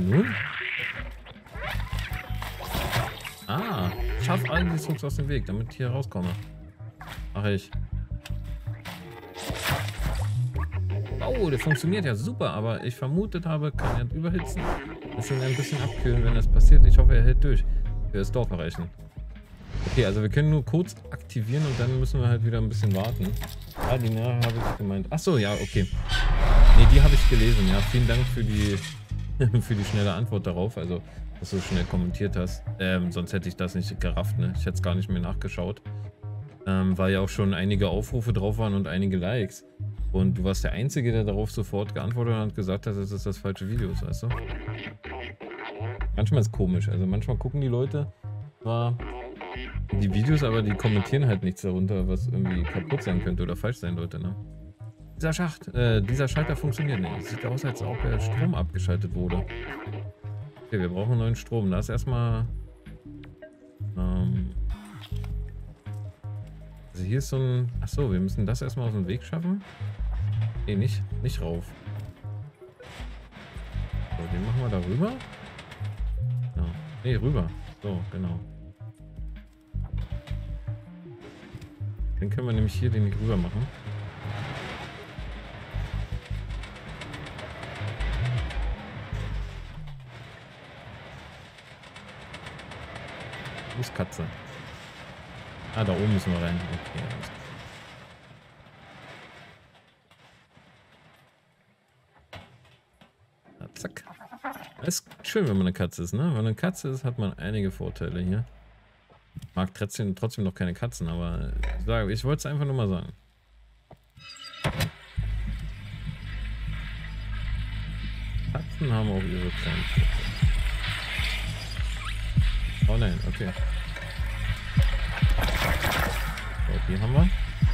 nun? Ah, schaff allen die Zugs aus dem Weg, damit ich hier rauskomme. Mach ich. Oh, der funktioniert ja super, aber ich vermutet habe, kann er überhitzen. Das ihn ein bisschen abkühlen, wenn das passiert. Ich hoffe, er hält durch. Für das Dorf erreichen. Okay, also wir können nur kurz aktivieren und dann müssen wir halt wieder ein bisschen warten. Ah, die Nähe habe ich gemeint. Achso, ja, okay. Ne, die habe ich gelesen, ja. Vielen Dank für die für die schnelle Antwort darauf, also dass du so schnell kommentiert hast. Sonst hätte ich das nicht gerafft, ne? Ich hätte es gar nicht mehr nachgeschaut. Weil ja auch schon einige Aufrufe drauf waren und einige Likes. Und du warst der Einzige, der darauf sofort geantwortet hat und gesagt hat, dass es das falsche Video ist, weißt du? Manchmal ist es komisch, also manchmal gucken die Leute zwar die Videos, aber die kommentieren halt nichts darunter, was irgendwie kaputt sein könnte oder falsch sein sollte, ne? Dieser Schalter funktioniert nicht. Sieht aus, als ob der Strom abgeschaltet wurde. Okay, wir brauchen neuen Strom. Da ist erstmal... also hier ist so ein... Achso, wir müssen das erstmal aus dem Weg schaffen. Nee, nicht rauf. So, den machen wir da rüber. Ja. Nee, rüber. So, genau. Den können wir nämlich hier den nicht rüber machen. Wo ist Katze? Ah, da oben müssen wir rein. Okay, alles klar. Ja, zack. Es ist schön, wenn man eine Katze ist, ne? Wenn man eine Katze ist, hat man einige Vorteile hier. Ich mag trotzdem noch keine Katzen, aber ich wollte es einfach nur mal sagen. Katzen haben auch ihre kleinen Vorteile. Oh nein, okay. So, die haben wir.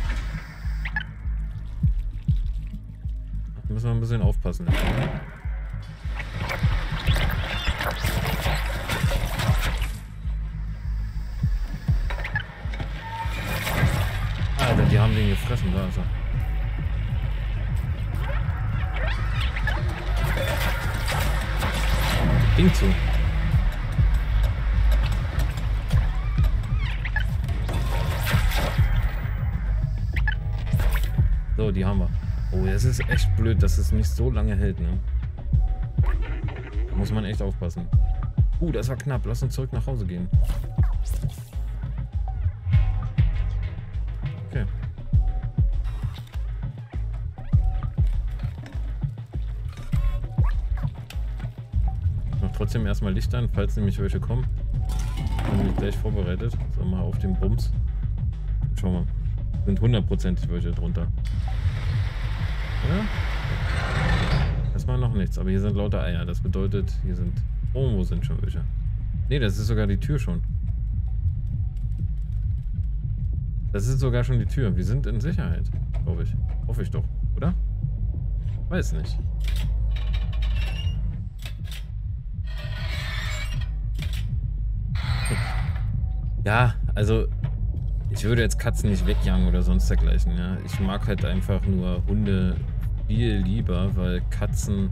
Da müssen wir ein bisschen aufpassen. Alter, die haben den gefressen, da ist er. Ding zu. So, die haben wir. Oh, das ist echt blöd, dass es nicht so lange hält, ne? Da muss man echt aufpassen. Das war knapp. Lass uns zurück nach Hause gehen. Okay. Noch trotzdem erstmal Licht an, falls nämlich welche kommen. Dann bin ich gleich vorbereitet. So, mal auf den Bums. Schau mal. Sind 100%ig welche drunter. Ja? Erstmal noch nichts, aber hier sind lauter Eier. Das bedeutet, hier sind... Oh, wo sind schon welche? Ne, das ist sogar die Tür schon. Das ist sogar schon die Tür. Wir sind in Sicherheit, glaube ich. Hoffe ich doch, oder? Weiß nicht. Ja, also... Ich würde jetzt Katzen nicht wegjagen oder sonst dergleichen, ja. Ich mag halt einfach nur Hunde viel lieber, weil Katzen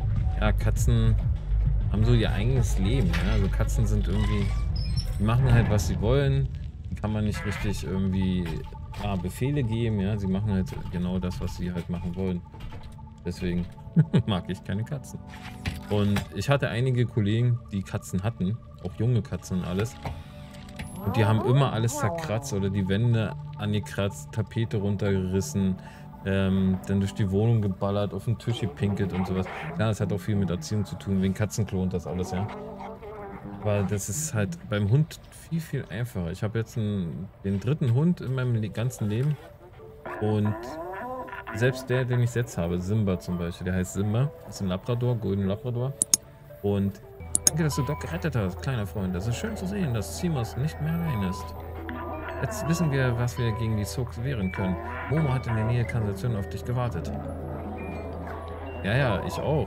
haben so ihr eigenes Leben, ja. Also Katzen sind irgendwie, die machen halt, was sie wollen. Die kann man nicht richtig irgendwie Befehle geben, ja. Sie machen halt genau das, was sie halt machen wollen. Deswegen mag ich keine Katzen. Und ich hatte einige Kollegen, die Katzen hatten, auch junge Katzen und alles. Und die haben immer alles zerkratzt oder die Wände angekratzt, Tapete runtergerissen, dann durch die Wohnung geballert, auf den Tisch gepinkelt und sowas. Ja, das hat auch viel mit Erziehung zu tun, wegen Katzenklo und das alles, ja. Aber das ist halt beim Hund viel, viel einfacher. Ich habe jetzt den dritten Hund in meinem ganzen Leben und selbst der, den ich jetzt habe, Simba zum Beispiel, der heißt Simba, ist ein Labrador, Golden Labrador. Und danke, dass du Doc gerettet hast, kleiner Freund. Das ist schön zu sehen, dass Seamus nicht mehr allein ist. Jetzt wissen wir, was wir gegen die Zugs wehren können. Momo hat in der Nähe Kanalisation auf dich gewartet. Ja, ich auch.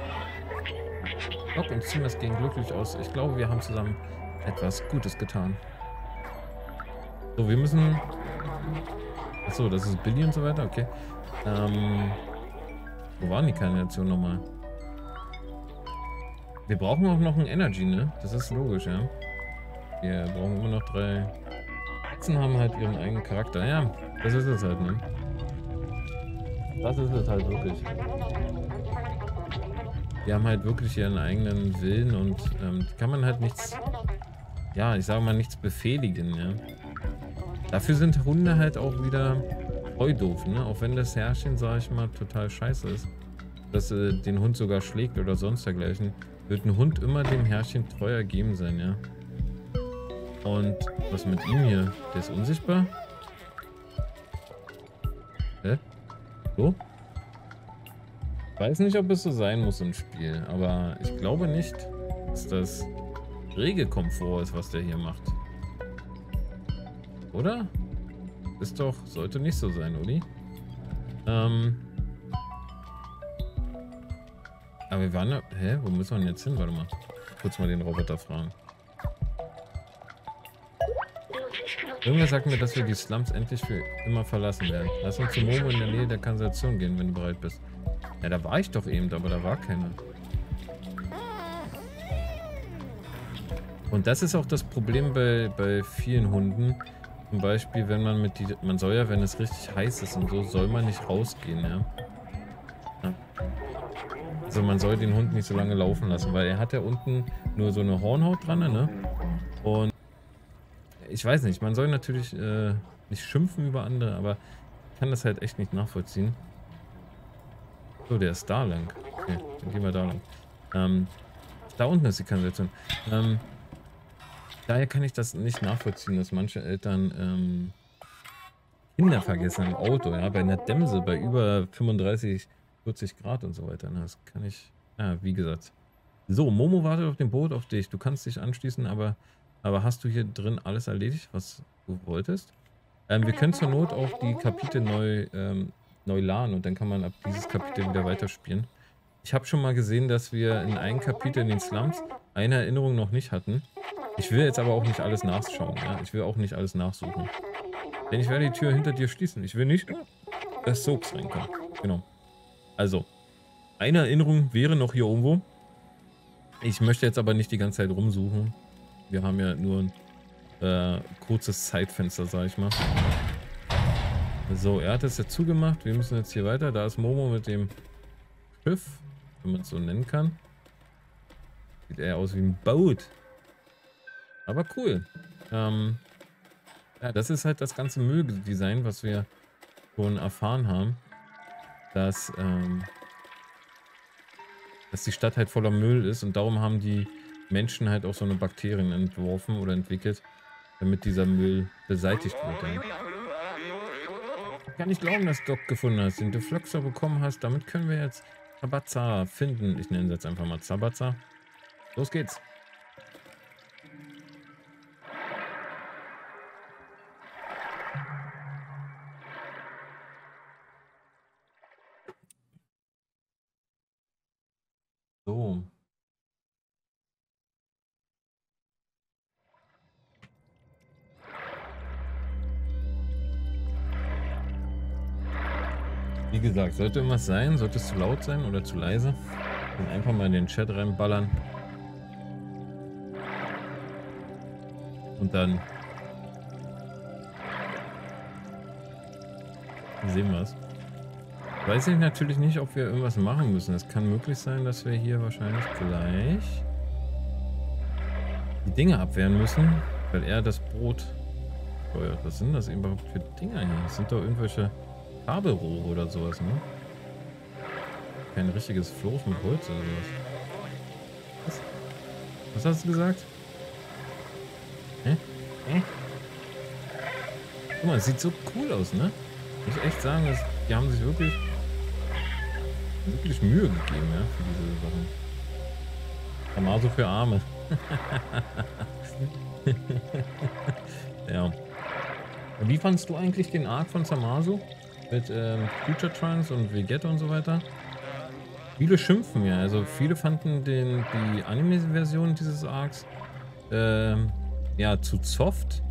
Doc und Seamus gehen glücklich aus. Ich glaube, wir haben zusammen etwas Gutes getan. So, wir müssen... Achso, das ist Billy und so weiter, okay. Wo waren die Kanalisation nochmal? Wir brauchen auch noch ein Energy, ne? Das ist logisch, ja. Wir brauchen immer noch 3. Katzen haben halt ihren eigenen Charakter. Ja, das ist es halt, ne? Das ist es halt wirklich. Die haben halt wirklich ihren eigenen Willen und kann man halt nichts, ja, ich sage mal, nichts befehligen, ja. Dafür sind Hunde halt auch wieder voll doof, ne? Auch wenn das Herrchen, sage ich mal, total scheiße ist, dass den Hund sogar schlägt oder sonst dergleichen, wird ein Hund immer dem Herrchen treu ergeben sein, ja. Und was mit ihm hier? Der ist unsichtbar? Hä? So? Ich weiß nicht, ob es so sein muss im Spiel, aber ich glaube nicht, dass das Regelkomfort ist, was der hier macht. Oder? Ist doch, sollte nicht so sein, Uli. Aber wir waren ja... Hä? Wo müssen wir denn jetzt hin? Warte mal. Kurz mal den Roboter fragen. Irgendwer sagt mir, dass wir die Slums endlich für immer verlassen werden. Lass uns zu Momo in der Nähe der Kanalisation gehen, wenn du bereit bist. Ja, da war ich doch eben, aber da war keiner. Und das ist auch das Problem bei vielen Hunden. Zum Beispiel, wenn man mit man soll ja, wenn es richtig heiß ist und so, soll man nicht rausgehen, ja. Also man soll den Hund nicht so lange laufen lassen, weil er hat ja unten nur so eine Hornhaut dran, ne? Und ich weiß nicht, man soll natürlich nicht schimpfen über andere, aber ich kann das halt echt nicht nachvollziehen. So, der ist da lang. Okay, dann gehen wir da lang. Da unten ist die Kanalisation. Daher kann ich das nicht nachvollziehen, dass manche Eltern Kinder vergessen im Auto, ja, bei einer Dämse, bei über 35, 40 Grad und so weiter. Das kann ich, ja, wie gesagt. So, Momo wartet auf dem Boot auf dich. Du kannst dich anschließen, aber hast du hier drin alles erledigt, was du wolltest? Wir können zur Not auch die Kapitel neu laden und dann kann man ab dieses Kapitel wieder weiterspielen. Ich habe schon mal gesehen, dass wir in einem Kapitel in den Slums eine Erinnerung noch nicht hatten. Ich will jetzt aber auch nicht alles nachschauen. Ja? Ich will auch nicht alles nachsuchen. Denn ich werde die Tür hinter dir schließen. Ich will nicht, dass Soaps reinkommen. Genau. Also, eine Erinnerung wäre noch hier irgendwo. Ich möchte jetzt aber nicht die ganze Zeit rumsuchen. Wir haben ja nur ein kurzes Zeitfenster, sag ich mal. So, er hat es jetzt zugemacht. Wir müssen jetzt hier weiter. Da ist Momo mit dem Schiff, wenn man es so nennen kann. Sieht eher aus wie ein Boot. Aber cool. Ja, das ist halt das ganze Mülldesign, was wir schon erfahren haben. Dass die Stadt halt voller Müll ist und darum haben die Menschen halt auch so eine Bakterien entworfen oder entwickelt, damit dieser Müll beseitigt wird. Ja. Ich kann nicht glauben, dass du Doc gefunden hast, den Defluxer bekommen hast. Damit können wir jetzt Zabatza finden. Ich nenne es jetzt einfach mal Zabatza. Los geht's. So. Wie gesagt, sollte irgendwas sein, sollte es zu laut sein oder zu leise, dann einfach mal in den Chat reinballern. Und dann sehen wir es. Weiß ich natürlich nicht, ob wir irgendwas machen müssen. Es kann möglich sein, dass wir hier wahrscheinlich gleich die Dinge abwehren müssen, weil er das Boot steuert. Was sind das überhaupt für Dinger hier? Das sind doch irgendwelche Kabelrohre oder sowas, ne? Kein richtiges Floß mit Holz oder sowas. Was hast du gesagt? Hä? Hä? Guck mal, es sieht so cool aus, ne? Muss ich echt sagen, die haben sich wirklich Mühe gegeben, ja, für diese Sachen. Samaso für Arme. Ja. Wie fandst du eigentlich den Arc von Samaso? Mit Future Trunks und Vegeta und so weiter? Viele schimpfen ja, also viele fanden die Anime-Version dieses Arcs ja, zu soft.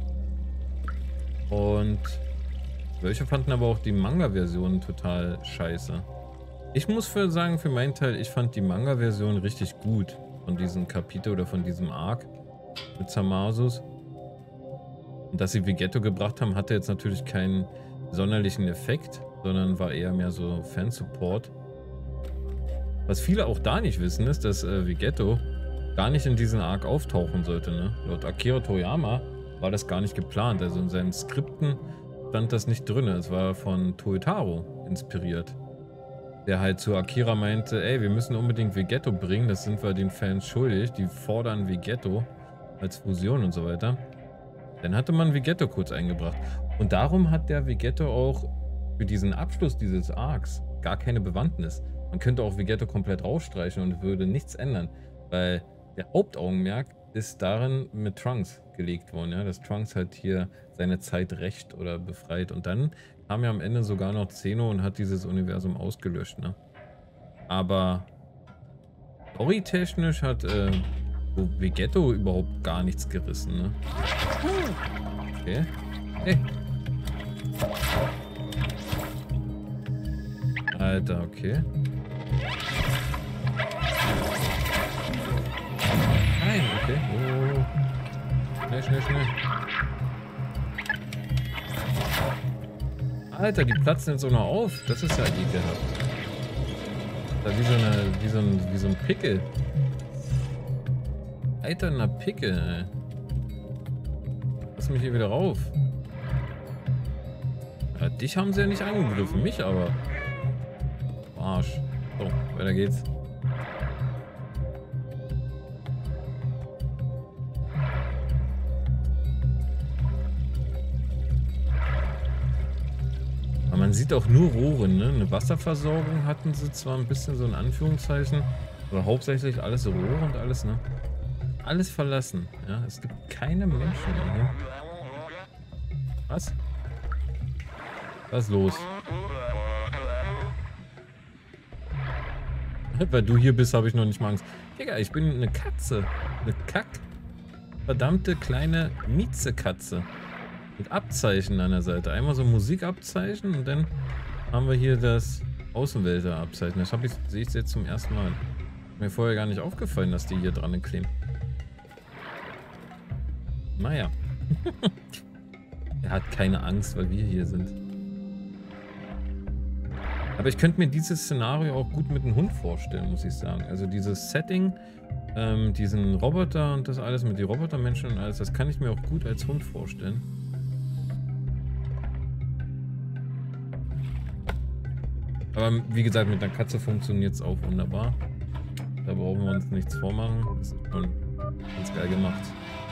Und welche fanden aber auch die Manga-Version total scheiße. Ich muss sagen, für meinen Teil, ich fand die Manga-Version richtig gut. von diesem Kapitel oder von diesem Arc mit Zamasus. Und dass sie Vegetto gebracht haben, hatte jetzt natürlich keinen sonderlichen Effekt, sondern war eher mehr so Fansupport. Was viele auch da nicht wissen, ist, dass Vegetto gar nicht in diesen Arc auftauchen sollte. Ne? Laut Akira Toriyama war das gar nicht geplant. Also in seinen Skripten stand das nicht drin. Es war von Toyotaro inspiriert. Der halt zu Akira meinte, ey, wir müssen unbedingt Vegetto bringen, das sind wir den Fans schuldig. Die fordern Vegetto als Fusion und so weiter. Dann hatte man Vegetto kurz eingebracht. Und darum hat der Vegetto auch für diesen Abschluss dieses Arcs gar keine Bewandtnis. Man könnte auch Vegetto komplett rausstreichen und würde nichts ändern, weil der Hauptaugenmerk ist darin mit Trunks gelegt worden, ja, dass Trunks halt hier seine Zeit rächt oder befreit. Und dann kam ja am Ende sogar noch Zeno und hat dieses Universum ausgelöscht, ne? Aber storytechnisch hat Vegetto überhaupt gar nichts gerissen, ne? Okay. Hey. Alter, okay. Nein, okay. Oh. Schnell, schnell, schnell. Alter, die platzen jetzt auch noch auf. Das ist ja ekelhaft. Da wie so ein Pickel. Alter, ein Pickel, ey. Lass mich hier wieder rauf. Ja, dich haben sie ja nicht angegriffen, mich aber. Arsch. So, weiter geht's. Aber man sieht auch nur Rohre, ne? Eine Wasserversorgung hatten sie zwar ein bisschen so in Anführungszeichen, aber hauptsächlich alles Rohre und alles, ne? Alles verlassen, ja? Es gibt keine Menschen mehr. Was? Was ist los? Weil du hier bist, habe ich noch nicht mal Angst. Digga, ich bin eine Katze. Eine verdammte kleine Miezekatze. Mit Abzeichen an der Seite. Einmal so ein Musikabzeichen und dann haben wir hier das Außenwelter-Abzeichen. Das sehe ich jetzt zum ersten Mal. Mir vorher gar nicht aufgefallen, dass die hier dran kleben. Naja. Er hat keine Angst, weil wir hier sind. Aber ich könnte mir dieses Szenario auch gut mit einem Hund vorstellen, muss ich sagen. Also dieses Setting, diesen Roboter und das alles mit den Robotermenschen und alles, das kann ich mir auch gut als Hund vorstellen. Aber wie gesagt, mit einer Katze funktioniert es auch wunderbar. Da brauchen wir uns nichts vormachen. Das ist schon ganz geil gemacht.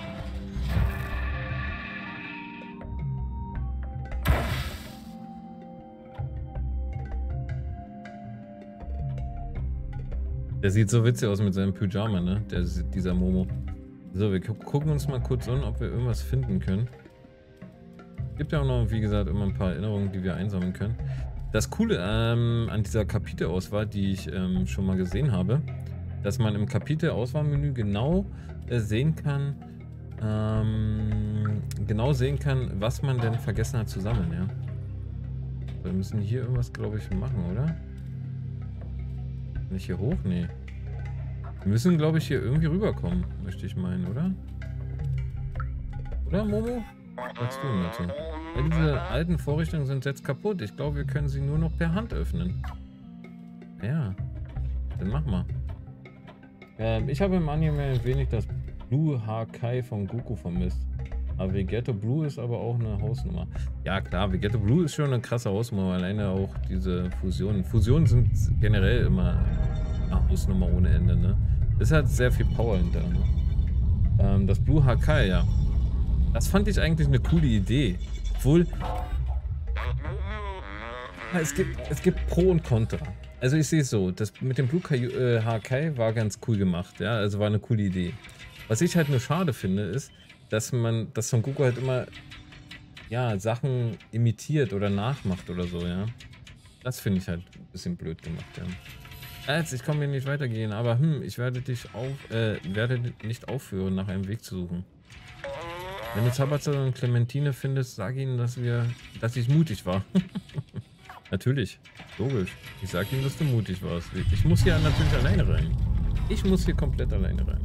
Der sieht so witzig aus mit seinem Pyjama, ne? Dieser Momo. So, wir gucken uns mal kurz an, ob wir irgendwas finden können. Gibt ja auch noch, wie gesagt, immer ein paar Erinnerungen, die wir einsammeln können. Das Coole an dieser Kapitelauswahl, die ich schon mal gesehen habe, dass man im Kapitelauswahlmenü genau sehen kann, was man denn vergessen hat zu sammeln, ja. Wir müssen hier irgendwas, glaube ich, machen, oder? Kann ich hier hoch? Nee. Wir müssen, glaube ich, hier irgendwie rüberkommen, möchte ich meinen, oder? Oder, Momo? Was sagst du dazu? Ja, diese alten Vorrichtungen sind jetzt kaputt. Ich glaube, wir können sie nur noch per Hand öffnen. Ja. Dann mach mal. Ich habe im Anime ein wenig das Blue Hakai von Goku vermisst. Aber Vegetto Blue ist aber auch eine Hausnummer. Ja klar, Vegetto Blue ist schon eine krasse Hausnummer. Alleine auch diese Fusionen. Fusionen sind generell immer eine Hausnummer ohne Ende, ne? Es hat sehr viel Power hinter, ne? Das Blue Hakai, ja. Das fand ich eigentlich eine coole Idee. Obwohl... Ja, es gibt Pro und Contra. Also ich sehe es so, das mit dem Blue Hakai war ganz cool gemacht, ja, also war eine coole Idee. Was ich halt nur schade finde, ist, dass Son Goku halt immer, ja, Sachen imitiert oder nachmacht oder so, ja. Das finde ich halt ein bisschen blöd gemacht, ja. Jetzt, ich komme hier nicht weitergehen, aber ich werde werde nicht aufhören, nach einem Weg zu suchen. Wenn du Tabata und Clementine findest, sag ihnen, dass ich mutig war. Natürlich, logisch. Ich sag ihnen, dass du mutig warst. Ich muss hier natürlich alleine rein. Ich muss hier komplett alleine rein.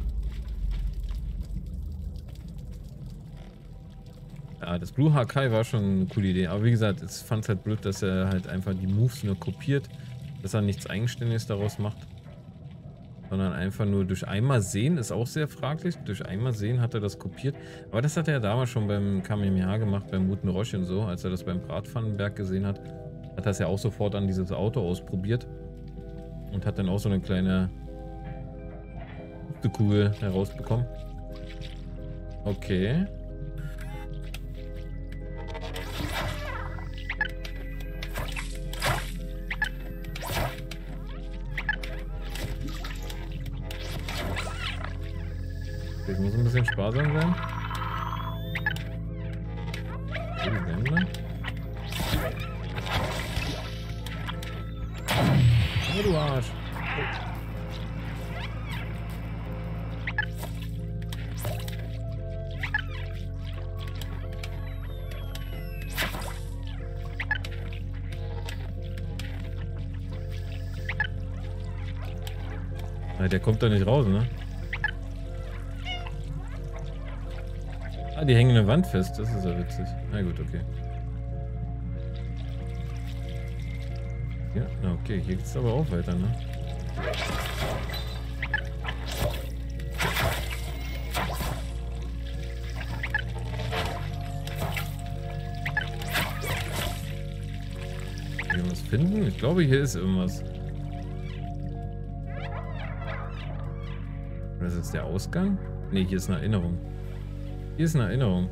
Ja, das Blue Hakai war schon eine coole Idee. Aber wie gesagt, ich fand es halt blöd, dass er halt einfach die Moves nur kopiert. Dass er nichts Eigenständiges daraus macht. Sondern einfach nur durch einmal sehen ist auch sehr fraglich. Durch einmal sehen hat er das kopiert. Aber das hat er ja damals schon beim Kamehameha gemacht, beim Muten Roshi und so. Als er das beim Bratpfannenberg gesehen hat, hat er es ja auch sofort an dieses Auto ausprobiert. Und hat dann auch so eine kleine Kugel herausbekommen. Okay. Ich muss ein bisschen sparsam sein. Die Wände. Oh, du Arsch. Oh. Der kommt da nicht raus, ne? Ah, die hängen in der Wand fest. Das ist ja witzig. Na gut, okay. Ja, na okay. Hier geht's aber auch weiter, ne? Irgendwas finden? Ich glaube, hier ist irgendwas. Oder ist das der Ausgang? Ne, hier ist eine Erinnerung. Hier ist eine Erinnerung.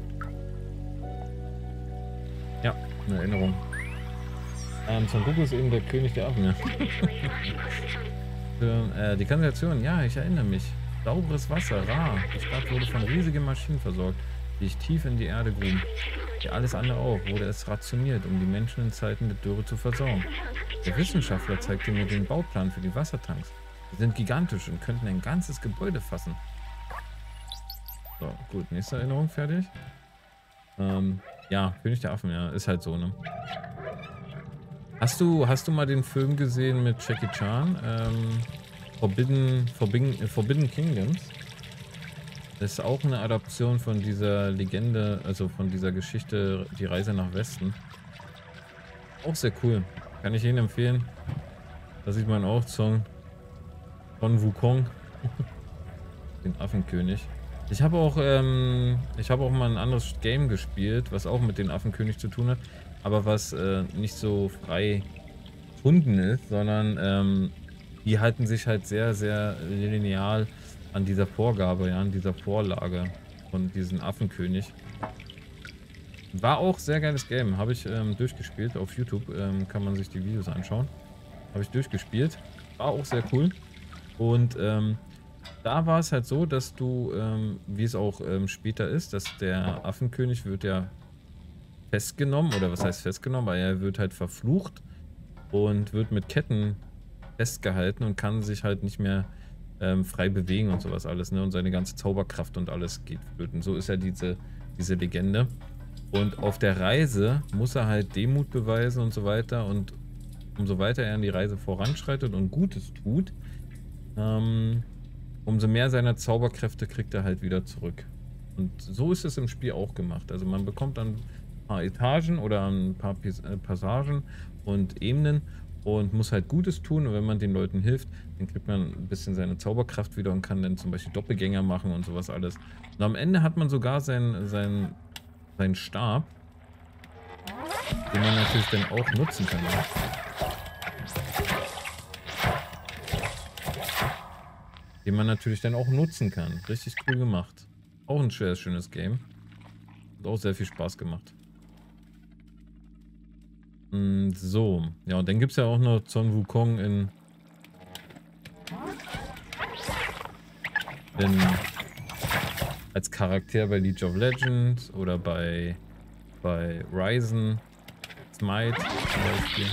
Ja, eine Erinnerung. Son Goku ist eben der König der Affen, ja. Die Kanalisation, ja, ich erinnere mich. Sauberes Wasser, rar. Die Stadt wurde von riesigen Maschinen versorgt, die sich tief in die Erde gruben. Wie alles andere auch, wurde es rationiert, um die Menschen in Zeiten der Dürre zu versorgen. Der Wissenschaftler zeigte mir den Bauplan für die Wassertanks. Sie sind gigantisch und könnten ein ganzes Gebäude fassen. So, gut, nächste Erinnerung fertig. Ja, König der Affen, ja, ist halt so, ne? Hast du mal den Film gesehen mit Jackie Chan? Forbidden Kingdoms? Das ist auch eine Adaption von dieser Legende, also von dieser Geschichte, die Reise nach Westen. Auch sehr cool. Kann ich Ihnen empfehlen. Da sieht man auch Son Wukong, den Affenkönig. Ich habe auch mal ein anderes Game gespielt, was auch mit dem Affenkönig zu tun hat, aber was nicht so frei gefunden ist, sondern die halten sich halt sehr, sehr lineal an dieser Vorgabe, ja, an dieser Vorlage von diesem Affenkönig. War auch sehr geiles Game, habe ich durchgespielt. Auf YouTube kann man sich die Videos anschauen. Habe ich durchgespielt. War auch sehr cool. Und da war es halt so, dass du, wie es auch später ist, dass der Affenkönig wird ja festgenommen, oder was heißt festgenommen, weil er wird halt verflucht und wird mit Ketten festgehalten und kann sich halt nicht mehr frei bewegen und sowas alles, ne? Und seine ganze Zauberkraft und alles geht flöten. So ist ja diese Legende. Und auf der Reise muss er halt Demut beweisen und so weiter. Und umso weiter er in die Reise voranschreitet und Gutes tut, umso mehr seiner Zauberkräfte kriegt er halt wieder zurück. Und so ist es im Spiel auch gemacht. Also man bekommt dann ein paar Etagen oder ein paar Passagen und Ebenen und muss halt Gutes tun. Und wenn man den Leuten hilft, dann kriegt man ein bisschen seine Zauberkraft wieder und kann dann zum Beispiel Doppelgänger machen und sowas alles. Und am Ende hat man sogar seinen Stab, den man natürlich dann auch nutzen kann. Ja? Den man natürlich dann auch nutzen kann. Richtig cool gemacht. Auch ein sehr schönes Game. Hat auch sehr viel Spaß gemacht. So. Ja, und dann gibt es ja auch noch Son Wukong als Charakter bei League of Legends oder bei Ryzen Smite zum Beispiel.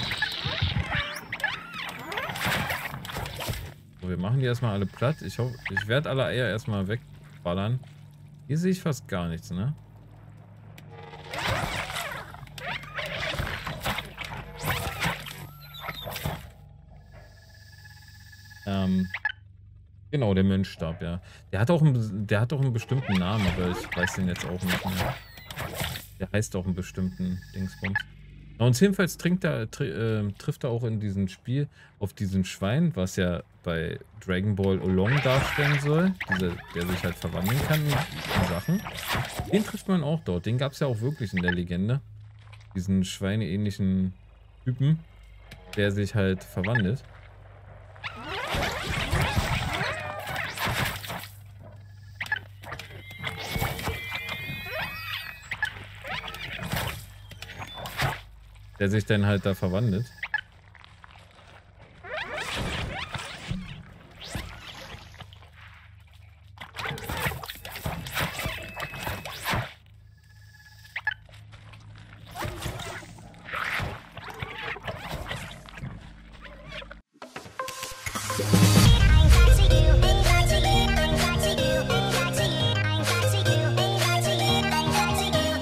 So, wir machen die erstmal alle platt. Ich hoffe, ich werde alle Eier erstmal wegballern. Hier sehe ich fast gar nichts, ne? Genau, der Mönchstab, ja. Der hat auch einen bestimmten Namen, aber ich weiß den jetzt auch nicht mehr. Der heißt auch einen bestimmten Dingsbums. Ja, und jedenfalls trifft er auch in diesem Spiel auf diesen Schwein, was ja bei Dragon Ball Oolong darstellen soll. Der sich halt verwandeln kann in Sachen. Den trifft man auch dort. Den gab es ja auch wirklich in der Legende. Diesen schweineähnlichen Typen, der sich halt verwandelt. Der sich dann halt da verwandelt.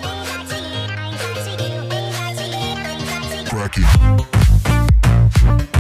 Crack it.